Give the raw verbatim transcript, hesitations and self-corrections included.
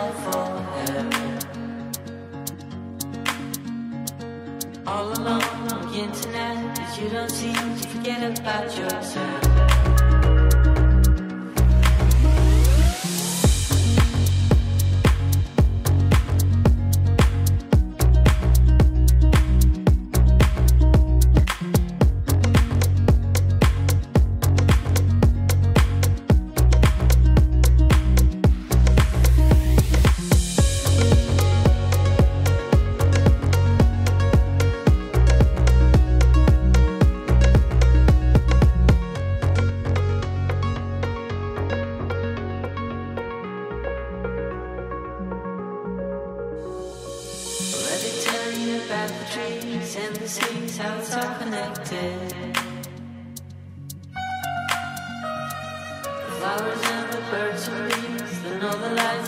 fall for heaven. All alone on the internet, but you don't seem to forget about yourself. Flowers and the birds and bees, then all the lights